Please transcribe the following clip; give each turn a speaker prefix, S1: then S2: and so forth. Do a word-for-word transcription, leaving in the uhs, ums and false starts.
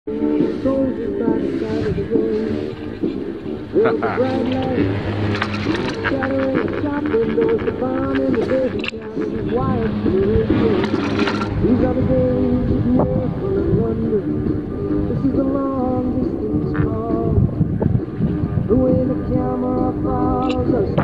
S1: Soldiers by the side of the road. There's a bright light shattering the shop windows. The bomb in the baby shouting wild to the radio. These are the days of miracle and wonder. This is a long distance call. The way the camera follows us.